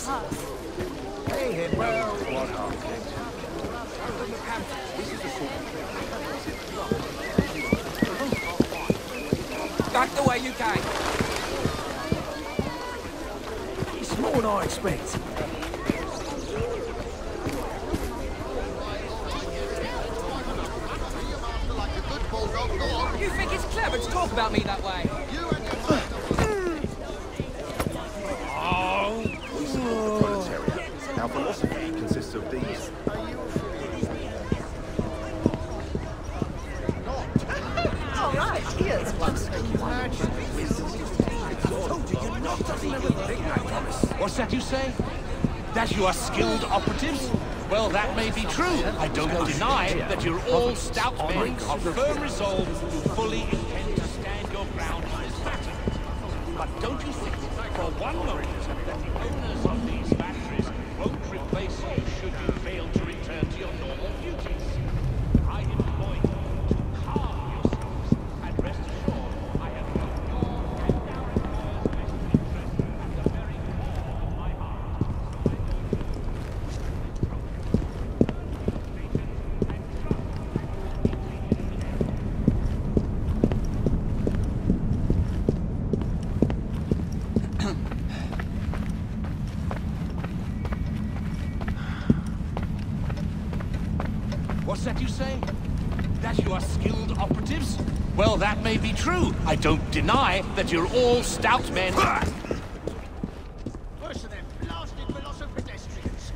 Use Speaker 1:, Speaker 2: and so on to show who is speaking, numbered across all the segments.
Speaker 1: us.
Speaker 2: Hey, well,
Speaker 3: Back the way you came.
Speaker 2: it's more than I expect.
Speaker 3: You think it's clever to talk about me that way?
Speaker 4: Our philosophy consists of these.
Speaker 1: All right, here's one.
Speaker 5: What's that you say? That you are skilled operatives? Well, that may be true. I don't deny that you're all stout men of firm resolve who fully intend to stand your ground in this matter. But don't you think for one moment that the owners of these factories won't replace you should you fail to return to your normal duties? I implore you to calm yourselves and rest assured I have got your and our employers' best interest at the very core of my heart. What's that you say? That you are skilled operatives? Well, that may be true. I don't deny that you're all stout men.
Speaker 6: Worse than them blasted Veloso pedestrians.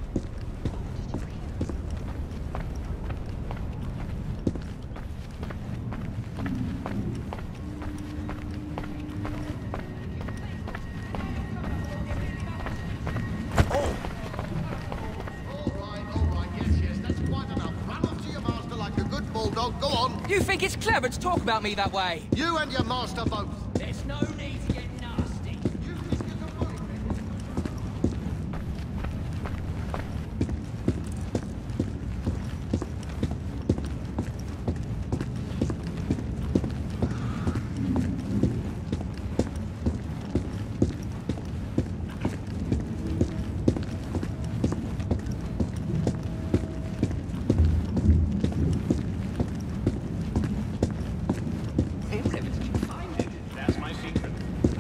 Speaker 7: All right, yes, that's quite enough. Run off to your master like a good bulldog. Go on.
Speaker 3: You think it's clever to talk about me that way?
Speaker 7: You and your master both.
Speaker 3: There's no need to get nasty.
Speaker 7: You think you can bully me?
Speaker 5: That's my secret.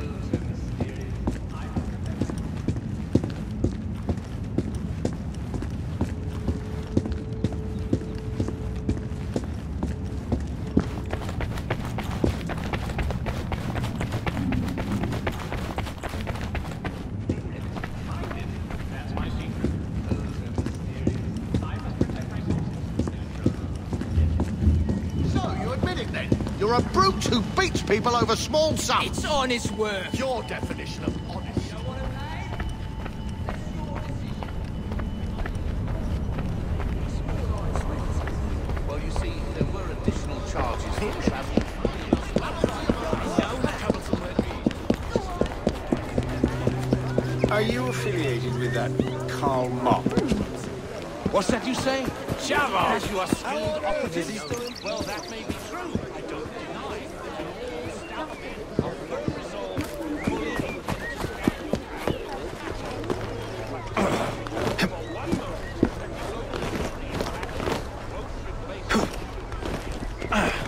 Speaker 5: That's my secret. I must protect myself.
Speaker 7: So, you admit it then? You're a brute who beats people over small sums.
Speaker 3: It's honest work.
Speaker 7: Your definition of honest.
Speaker 5: Well, you see, there were additional charges for travel.
Speaker 4: Are you affiliated with that Karl Marx?
Speaker 5: What's that you say? Shove off! As you are skilled operatives? Well, that may be true. I don't deny that you're all stout men of firm resolve, fully intend to stand your ground. For one moment, that the owners of these factories won't replace you.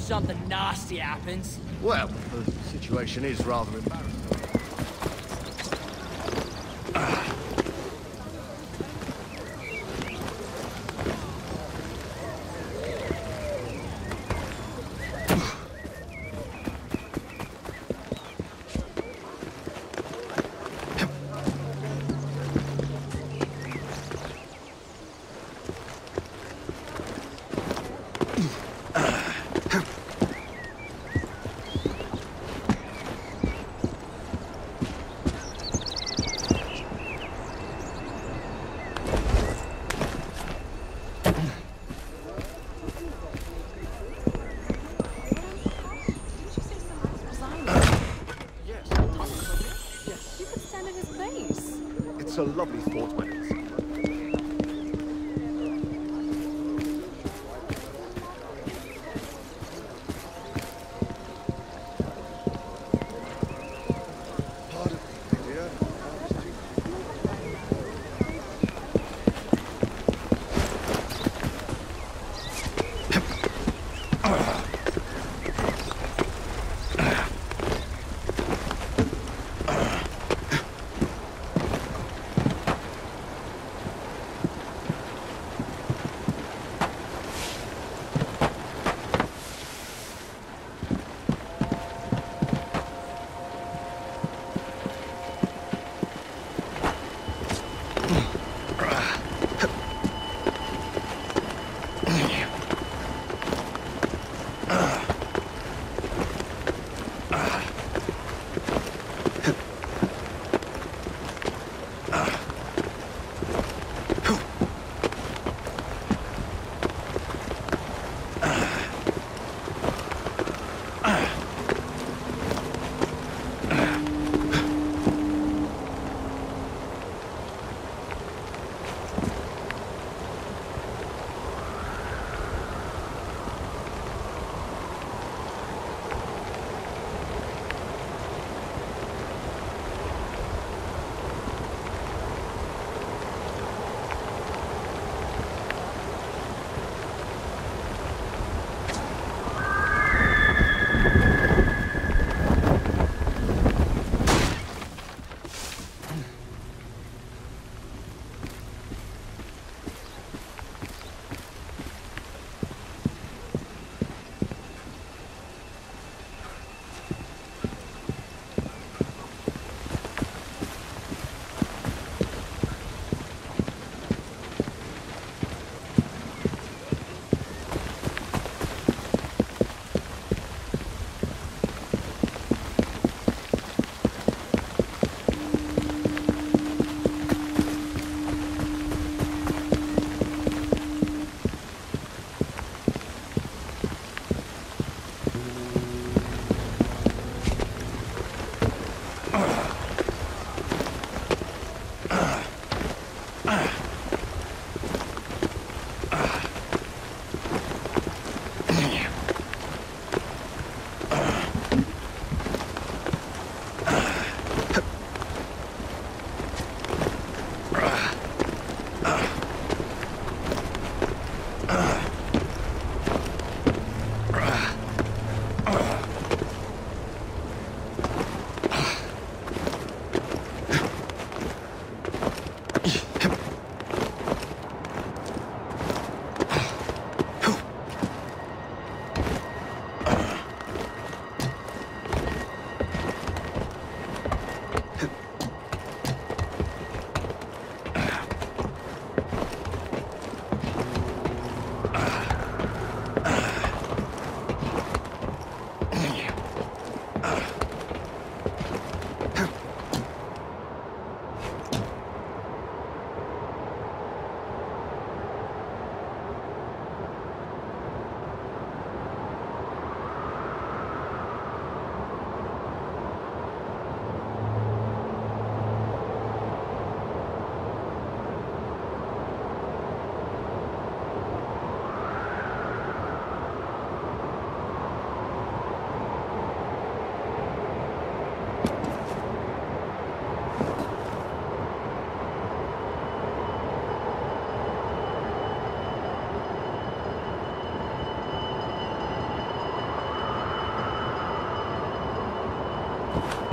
Speaker 3: something nasty happens.
Speaker 2: Well, the situation is rather embarrassing.
Speaker 1: You could stand in his place.
Speaker 2: It's a lovely sport when it's... Thank you.